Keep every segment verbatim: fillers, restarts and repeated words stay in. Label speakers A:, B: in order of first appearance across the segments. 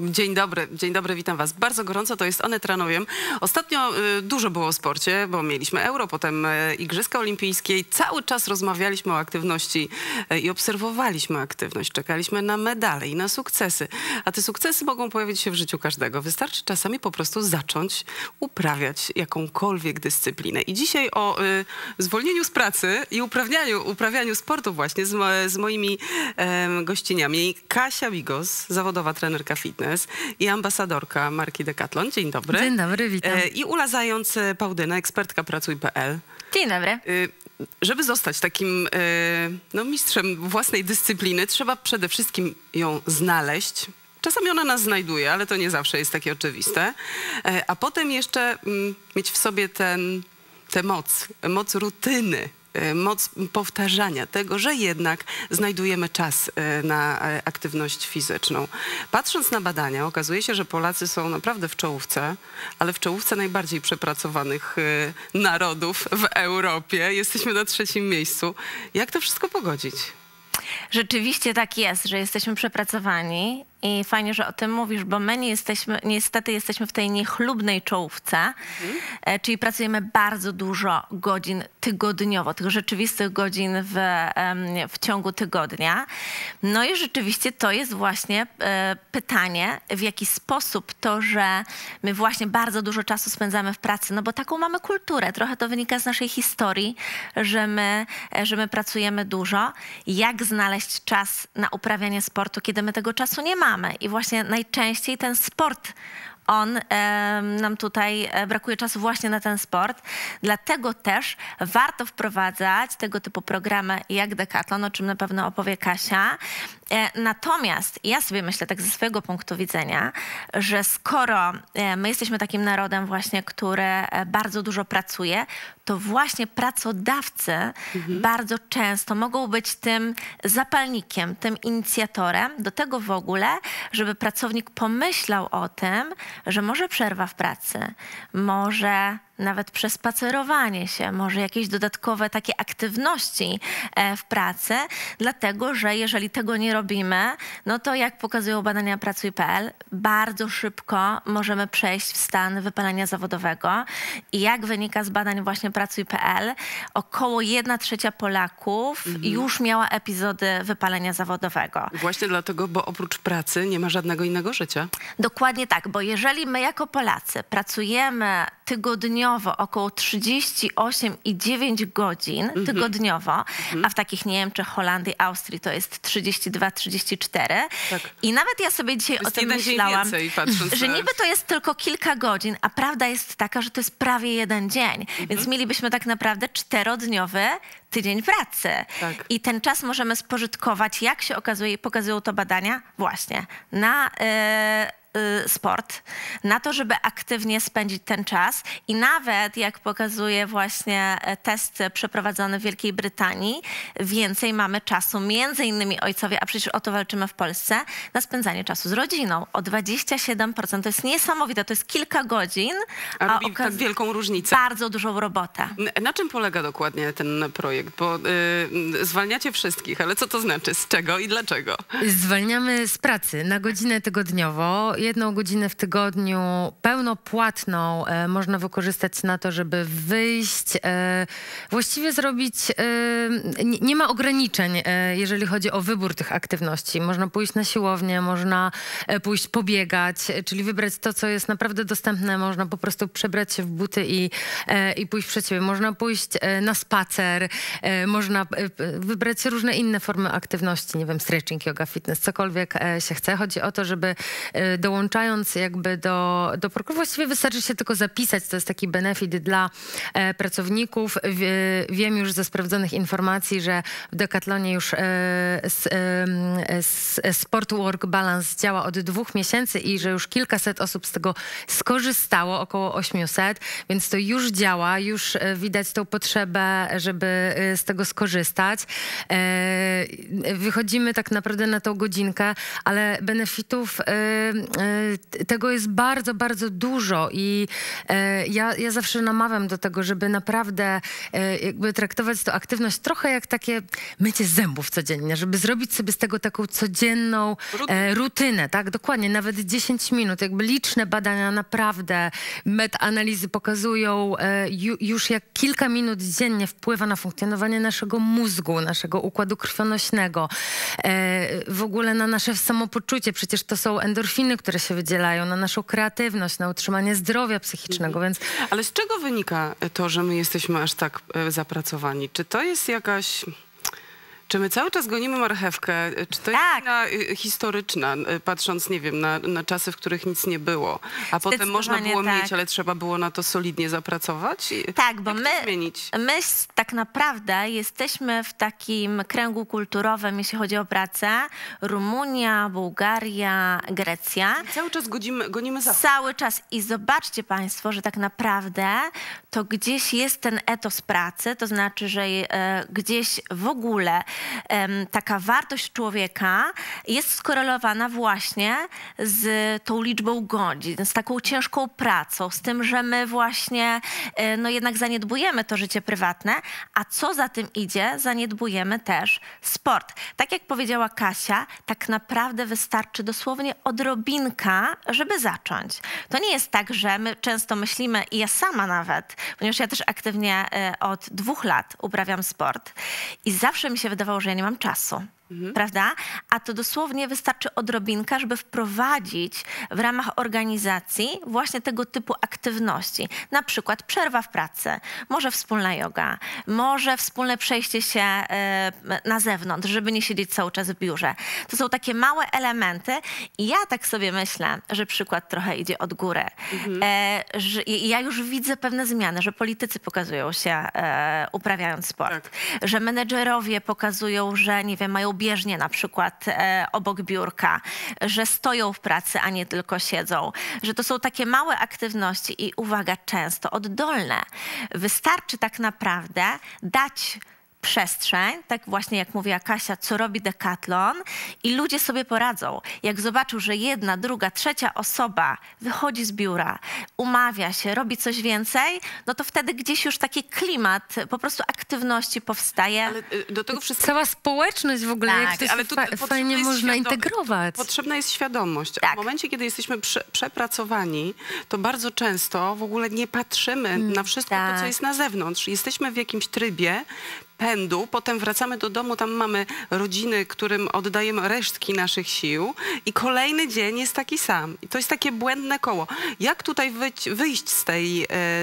A: Dzień dobry, dzień dobry, witam was bardzo gorąco, to jest Onet Rano Wiem. Ostatnio y, dużo było o sporcie, bo mieliśmy Euro, potem y, Igrzyska Olimpijskie i cały czas rozmawialiśmy o aktywności y, i obserwowaliśmy aktywność, czekaliśmy na medale i na sukcesy. A te sukcesy mogą pojawić się w życiu każdego. Wystarczy czasami po prostu zacząć uprawiać jakąkolwiek dyscyplinę. I dzisiaj o y, zwolnieniu z pracy i uprawnianiu, uprawianiu sportu właśnie z, mo z moimi y, gościniami. Kasia Bigos, zawodowa trenerka fitness i ambasadorka marki Decathlon. Dzień dobry.
B: Dzień dobry, witam.
A: I Ula Zając-Pałdyna, ekspertka pracuj kropka p l.
B: Dzień dobry.
A: Żeby zostać takim no, mistrzem własnej dyscypliny, trzeba przede wszystkim ją znaleźć. Czasami ona nas znajduje, ale to nie zawsze jest takie oczywiste. A potem jeszcze mieć w sobie ten, tę moc, moc rutyny, moc powtarzania tego, że jednak znajdujemy czas na aktywność fizyczną. Patrząc na badania, okazuje się, że Polacy są naprawdę w czołówce, ale w czołówce najbardziej przepracowanych narodów w Europie. Jesteśmy na trzecim miejscu. Jak to wszystko pogodzić?
B: Rzeczywiście tak jest, że jesteśmy przepracowani i fajnie, że o tym mówisz, bo my nie jesteśmy, niestety jesteśmy w tej niechlubnej czołówce, mhm. czyli pracujemy bardzo dużo godzin tygodniowo, tych rzeczywistych godzin w, w ciągu tygodnia. No i rzeczywiście to jest właśnie pytanie, w jaki sposób to, że my właśnie bardzo dużo czasu spędzamy w pracy, no bo taką mamy kulturę, trochę to wynika z naszej historii, że my, że my pracujemy dużo. Jak znaleźć czas na uprawianie sportu, kiedy my tego czasu nie mamy? I właśnie najczęściej ten sport, on e, nam tutaj brakuje czasu właśnie na ten sport. Dlatego też warto wprowadzać tego typu programy jak Decathlon, o czym na pewno opowie Kasia. E, natomiast ja sobie myślę tak ze swojego punktu widzenia, że skoro e, my jesteśmy takim narodem właśnie, który bardzo dużo pracuje, to właśnie pracodawcy mhm. bardzo często mogą być tym zapalnikiem, tym inicjatorem do tego w ogóle, żeby pracownik pomyślał o tym, że może przerwa w pracy, może nawet przespacerowanie się, może jakieś dodatkowe takie aktywności w pracy, dlatego że jeżeli tego nie robimy, no to jak pokazują badania pracuj kropka p l, bardzo szybko możemy przejść w stan wypalenia zawodowego i jak wynika z badań właśnie pracuj kropka p l, około jedna trzecia Polaków mhm. już miała epizody wypalenia zawodowego.
A: Właśnie dlatego, bo oprócz pracy nie ma żadnego innego życia.
B: Dokładnie tak, bo jeżeli my jako Polacy pracujemy tygodniowo około trzydzieści osiem i dziewięć godzin mm-hmm. tygodniowo, mm-hmm. a w takich Niemczech, Holandii, Austrii to jest trzydzieści dwa trzydzieści cztery. Tak. I nawet ja sobie dzisiaj o tym myślałam, więcej, że niby to jest tylko kilka godzin, a prawda jest taka, że to jest prawie jeden dzień. Mm-hmm. Więc mielibyśmy tak naprawdę czterodniowy tydzień pracy. Tak. I ten czas możemy spożytkować, jak się okazuje, pokazują to badania, właśnie na yy, sport, na to, żeby aktywnie spędzić ten czas i nawet, jak pokazuje właśnie test przeprowadzony w Wielkiej Brytanii, więcej mamy czasu, między innymi ojcowie, a przecież o to walczymy w Polsce, na spędzanie czasu z rodziną. O dwadzieścia siedem procent. To jest niesamowite, to jest kilka godzin,
A: a, a robi tak wielką różnicę.
B: Bardzo dużą robotę.
A: Na czym polega dokładnie ten projekt? Bo y, zwalniacie wszystkich, ale co to znaczy? Z czego i dlaczego?
C: Zwalniamy z pracy na godzinę tygodniowo. Jedną godzinę w tygodniu pełnopłatną e, można wykorzystać na to, żeby wyjść, e, właściwie zrobić, e, nie, nie ma ograniczeń, e, jeżeli chodzi o wybór tych aktywności. Można pójść na siłownię, można e, pójść pobiegać, e, czyli wybrać to, co jest naprawdę dostępne. Można po prostu przebrać się w buty i, e, i pójść przed siebie. Można pójść e, na spacer, e, można e, wybrać różne inne formy aktywności, nie wiem, stretching, yoga, fitness, cokolwiek e, się chce. Chodzi o to, żeby e, dołączając jakby do, do programu, właściwie wystarczy się tylko zapisać, to jest taki benefit dla e, pracowników. Wie, wiem już ze sprawdzonych informacji, że w Decathlonie już e, s, e, s, Sport Work Balance działa od dwóch miesięcy i że już kilkaset osób z tego skorzystało, około osiemset, więc to już działa, już e, widać tą potrzebę, żeby e, z tego skorzystać. E, wychodzimy tak naprawdę na tą godzinkę, ale benefitów e, y, tego jest bardzo, bardzo dużo i y, ja, ja zawsze namawiam do tego, żeby naprawdę y, jakby traktować tę aktywność trochę jak takie mycie zębów codziennie, żeby zrobić sobie z tego taką codzienną e, rutynę, tak? Dokładnie, nawet dziesięć minut, jakby liczne badania naprawdę, meta-analizy pokazują e, ju, już jak kilka minut dziennie wpływa na funkcjonowanie naszego mózgu, naszego układu krwionośnego, e, w ogóle na nasze samopoczucie, przecież to są endorfiny, które się wydzielają, na naszą kreatywność, na utrzymanie zdrowia psychicznego, więc...
A: Ale z czego wynika to, że my jesteśmy aż tak e, zapracowani? Czy to jest jakaś... Czy my cały czas gonimy marchewkę? Czy to
B: Tak.
A: jest wina y, historyczna, y, patrząc, nie wiem, na, na czasy, w których nic nie było, a potem można było
B: tak.
A: mieć, ale trzeba było na to solidnie zapracować? I
B: Tak, bo
A: jak
B: my,
A: to zmienić?
B: my s- tak naprawdę jesteśmy w takim kręgu kulturowym, jeśli chodzi o pracę. Rumunia, Bułgaria, Grecja.
A: Cały czas godzimy, gonimy za...
B: Cały czas. I zobaczcie państwo, że tak naprawdę to gdzieś jest ten etos pracy, to znaczy, że e, gdzieś w ogóle em, taka wartość człowieka jest skorelowana właśnie z tą liczbą godzin, z taką ciężką pracą, z tym, że my właśnie e, no jednak zaniedbujemy to życie prywatne, a co za tym idzie, zaniedbujemy też sport. Tak jak powiedziała Kasia, tak naprawdę wystarczy dosłownie odrobinka, żeby zacząć. To nie jest tak, że my często myślimy, i ja sama nawet, ponieważ ja też aktywnie e, od dwóch lat uprawiam sport i zawsze mi się wydawało, że ja nie mam czasu. Mhm. Prawda? A to dosłownie wystarczy odrobinka, żeby wprowadzić w ramach organizacji właśnie tego typu aktywności. Na przykład przerwa w pracy, może wspólna joga, może wspólne przejście się e, na zewnątrz, żeby nie siedzieć cały czas w biurze. To są takie małe elementy i ja tak sobie myślę, że przykład trochę idzie od góry. Mhm. E, że ja już widzę pewne zmiany, że politycy pokazują się e, uprawiając sport, tak. Że menedżerowie pokazują, że nie wiem, mają bieżnie na przykład e, obok biurka, że stoją w pracy, a nie tylko siedzą, że to są takie małe aktywności i uwaga, często oddolne. Wystarczy tak naprawdę dać przestrzeń, tak właśnie jak mówiła Kasia, co robi Decathlon i ludzie sobie poradzą. Jak zobaczą, że jedna, druga, trzecia osoba wychodzi z biura, umawia się, robi coś więcej, no to wtedy gdzieś już taki klimat po prostu aktywności powstaje.
A: Ale do tego wszystkiego...
C: Cała społeczność w ogóle,
B: Tak,
C: jak to się
A: ale tu
C: fa fajnie można
A: świado-
C: integrować.
A: Potrzebna jest świadomość.
B: Tak.
A: W momencie, kiedy jesteśmy prze przepracowani, to bardzo często w ogóle nie patrzymy mm, na wszystko
B: tak.
A: to, co jest na zewnątrz. Jesteśmy w jakimś trybie pędu, potem wracamy do domu, tam mamy rodziny, którym oddajemy resztki naszych sił i kolejny dzień jest taki sam. I to jest takie błędne koło. Jak tutaj wyjść, wyjść z tej,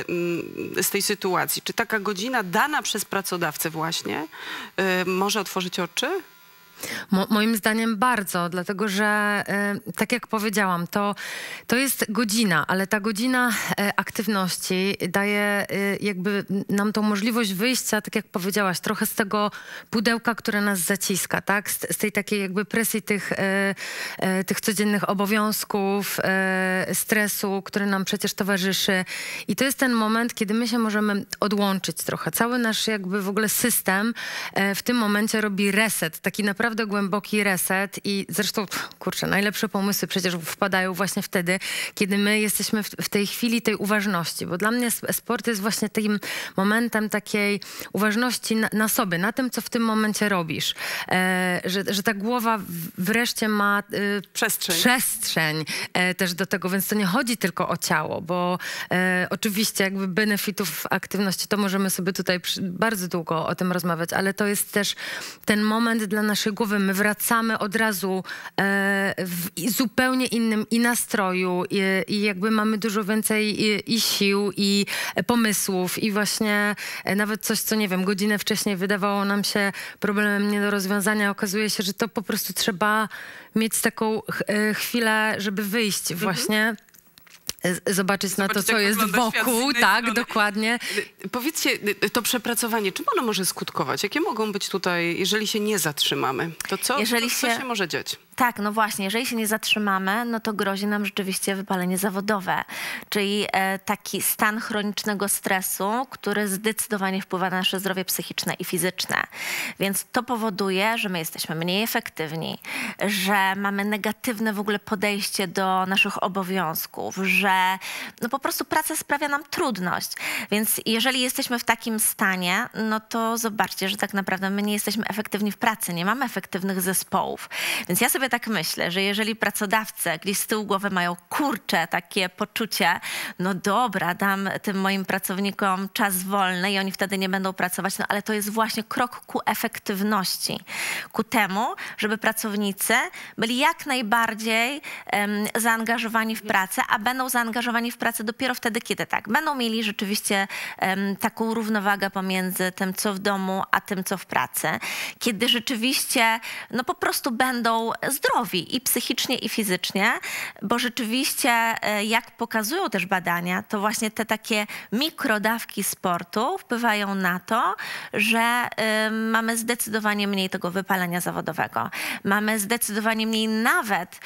A: e, z tej sytuacji? Czy taka godzina dana przez pracodawcę właśnie e, może otworzyć oczy?
C: Mo moim zdaniem bardzo, dlatego że y, tak jak powiedziałam, to, to jest godzina, ale ta godzina y, aktywności daje y, jakby nam tą możliwość wyjścia, tak jak powiedziałaś, trochę z tego pudełka, które nas zaciska, tak? Z, z tej takiej jakby presji tych, y, y, tych codziennych obowiązków, y, stresu, który nam przecież towarzyszy. I to jest ten moment, kiedy my się możemy odłączyć trochę. Cały nasz jakby w ogóle system y, w tym momencie robi reset, taki naprawdę naprawdę głęboki reset i zresztą, kurczę, najlepsze pomysły przecież wpadają właśnie wtedy, kiedy my jesteśmy w, w tej chwili tej uważności, bo dla mnie sport jest właśnie tym momentem takiej uważności na, na sobie, na tym, co w tym momencie robisz. E, że, że ta głowa wreszcie ma e,
A: przestrzeń,
C: przestrzeń e, też do tego, więc to nie chodzi tylko o ciało, bo e, oczywiście jakby benefitów aktywności to możemy sobie tutaj przy, bardzo długo o tym rozmawiać, ale to jest też ten moment dla naszej głowy. My wracamy od razu e, w zupełnie innym i nastroju i, i jakby mamy dużo więcej i, i sił i pomysłów i właśnie e, nawet coś, co nie wiem, godzinę wcześniej wydawało nam się problemem nie do rozwiązania, okazuje się, że to po prostu trzeba mieć taką ch e, chwilę, żeby wyjść mhm. właśnie zobaczyć, zobaczyć na to, co jest wokół. Tak, strony. Dokładnie.
A: Powiedzcie, to przepracowanie, czym ono może skutkować? Jakie mogą być tutaj, jeżeli się nie zatrzymamy? To co,
B: jeżeli
A: to, co
B: się...
A: się może dziać?
B: Tak, no właśnie, jeżeli się nie zatrzymamy, no to grozi nam rzeczywiście wypalenie zawodowe, czyli e, taki stan chronicznego stresu, który zdecydowanie wpływa na nasze zdrowie psychiczne i fizyczne. Więc to powoduje, że my jesteśmy mniej efektywni, że mamy negatywne w ogóle podejście do naszych obowiązków, że no po prostu praca sprawia nam trudność. Więc jeżeli jesteśmy w takim stanie, no to zobaczcie, że tak naprawdę my nie jesteśmy efektywni w pracy, nie mamy efektywnych zespołów. Więc ja sobie tak myślę, że jeżeli pracodawcy gdzieś z tyłu głowy mają kurcze takie poczucie, no dobra, dam tym moim pracownikom czas wolny i oni wtedy nie będą pracować, no ale to jest właśnie krok ku efektywności, ku temu, żeby pracownicy byli jak najbardziej um, zaangażowani w pracę, a będą zaangażowani w pracę dopiero wtedy, kiedy tak, będą mieli rzeczywiście um, taką równowagę pomiędzy tym, co w domu, a tym, co w pracy. Kiedy rzeczywiście, no po prostu będą zdrowi i psychicznie, i fizycznie, bo rzeczywiście, jak pokazują też badania, to właśnie te takie mikrodawki sportu wpływają na to, że y, mamy zdecydowanie mniej tego wypalenia zawodowego. Mamy zdecydowanie mniej nawet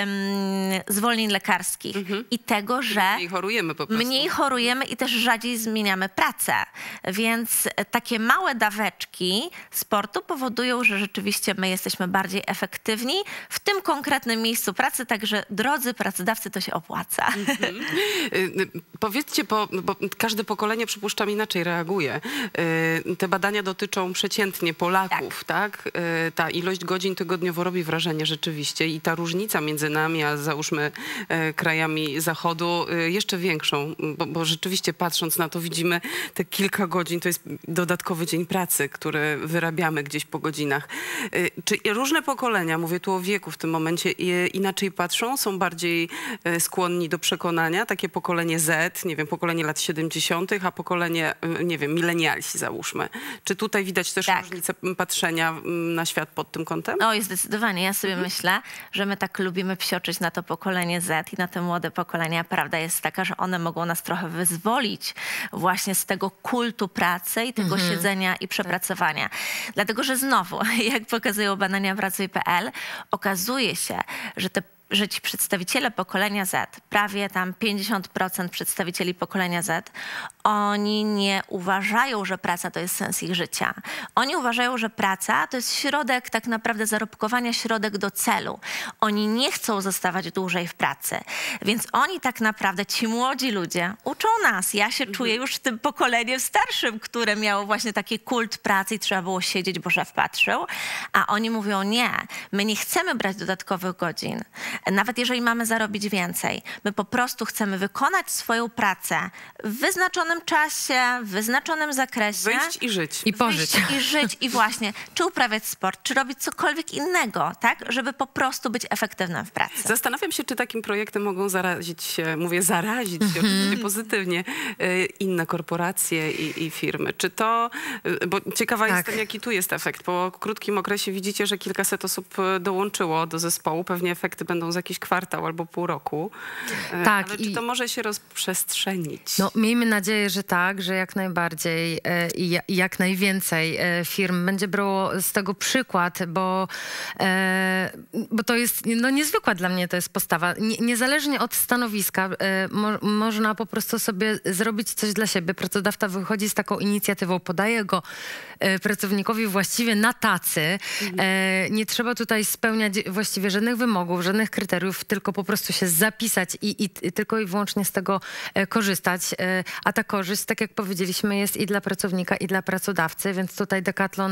B: y, zwolnień lekarskich mhm. i tego, że
A: mniej chorujemy po prostu.
B: Mniej chorujemy i też rzadziej zmieniamy pracę. Więc takie małe daweczki sportu powodują, że rzeczywiście my jesteśmy bardziej efektywni w tym konkretnym miejscu pracy, także drodzy pracodawcy, to się opłaca.
A: Mhm. Powiedzcie, bo, bo każde pokolenie, przypuszczam, inaczej reaguje. Te badania dotyczą przeciętnie Polaków, tak? tak? Ta ilość godzin tygodniowo robi wrażenie rzeczywiście i ta różnica między nami, a załóżmy krajami Zachodu jeszcze większą, bo, bo rzeczywiście patrząc na to widzimy te kilka godzin, to jest dodatkowy dzień pracy, który wyrabiamy gdzieś po godzinach. Czy różne pokolenia, mówię tu o wieku w tym momencie, inaczej patrzą, są bardziej skłonni do przekonania, takie pokolenie Z, nie wiem, pokolenie lat siedemdziesiątych, a pokolenie, nie wiem, milenialsi załóżmy. Czy tutaj widać też tak. różnicę patrzenia na świat pod tym kątem?
B: Oj, zdecydowanie. Ja sobie mhm. myślę, że my tak lubimy psioczyć na to pokolenie Z i na te młode pokolenia. Prawda jest taka, że one mogą nas trochę wyzwolić właśnie z tego kultu pracy i tego mhm. siedzenia i przepracowania. Dlatego, że znowu, jak pokazują badania Pracuj kropka p l, okazuje się, że te że ci przedstawiciele pokolenia Z, prawie tam pięćdziesiąt procent przedstawicieli pokolenia Z, oni nie uważają, że praca to jest sens ich życia. Oni uważają, że praca to jest środek tak naprawdę zarobkowania, środek do celu. Oni nie chcą zostawać dłużej w pracy. Więc oni tak naprawdę, ci młodzi ludzie, uczą nas. Ja się czuję już w tym pokoleniem starszym, które miało właśnie taki kult pracy i trzeba było siedzieć, bo szef patrzył. A oni mówią, nie, my nie chcemy brać dodatkowych godzin. Nawet jeżeli mamy zarobić więcej, my po prostu chcemy wykonać swoją pracę w wyznaczonym czasie, w wyznaczonym zakresie.
A: Wyjść i żyć.
C: I pożyć.
B: Wyjść i żyć i właśnie, czy uprawiać sport, czy robić cokolwiek innego, tak? Żeby po prostu być efektywnym w pracy.
A: Zastanawiam się, czy takim projektem mogą zarazić się, mówię zarazić się oczywiście pozytywnie, inne korporacje i, i firmy. Czy to, bo ciekawa tak. jestem, jaki tu jest efekt. Po krótkim okresie widzicie, że kilkaset osób dołączyło do zespołu. Pewnie efekty będą za jakiś kwartał albo pół roku.
C: Tak,
A: ale czy to może się rozprzestrzenić?
C: No, miejmy nadzieję, że tak, że jak najbardziej e, i jak najwięcej e, firm będzie brało z tego przykład, bo, e, bo to jest no, niezwykła dla mnie to jest postawa. Nie, niezależnie od stanowiska e, mo, można po prostu sobie zrobić coś dla siebie. Pracodawca wychodzi z taką inicjatywą, podaje go e, pracownikowi właściwie na tacy. Mhm. E, nie trzeba tutaj spełniać właściwie żadnych wymogów, żadnych kryteriów, tylko po prostu się zapisać i, i, i tylko i wyłącznie z tego e, korzystać. E, a ta korzyść, tak jak powiedzieliśmy, jest i dla pracownika, i dla pracodawcy, więc tutaj Decathlon,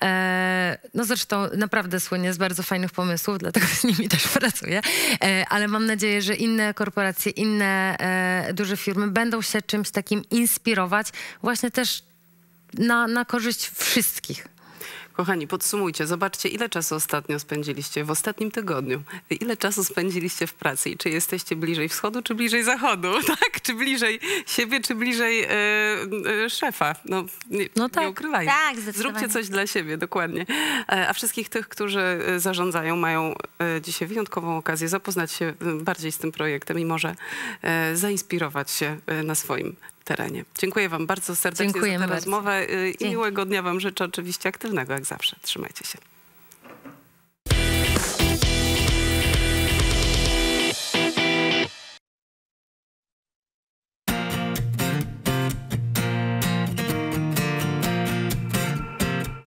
C: e, no zresztą naprawdę słynie z bardzo fajnych pomysłów, dlatego z nimi też pracuję, e, ale mam nadzieję, że inne korporacje, inne e, duże firmy będą się czymś takim inspirować, właśnie też na, na korzyść wszystkich.
A: Kochani, podsumujcie. Zobaczcie, ile czasu ostatnio spędziliście w ostatnim tygodniu. Ile czasu spędziliście w pracy i czy jesteście bliżej wschodu, czy bliżej zachodu, tak? Czy bliżej siebie, czy bliżej e, e, szefa. No, nie,
C: no tak.
A: nie ukrywajcie.
B: Tak,
A: zróbcie coś dla siebie, dokładnie. E, a wszystkich tych, którzy zarządzają, mają e, dzisiaj wyjątkową okazję zapoznać się bardziej z tym projektem i może e, zainspirować się e, na swoim terenie. Dziękuję wam bardzo serdecznie
C: Dziękujemy
A: za tę
C: bardzo.
A: rozmowę i
B: Dzięki.
A: miłego dnia wam życzę, oczywiście aktywnego jak zawsze. Trzymajcie się.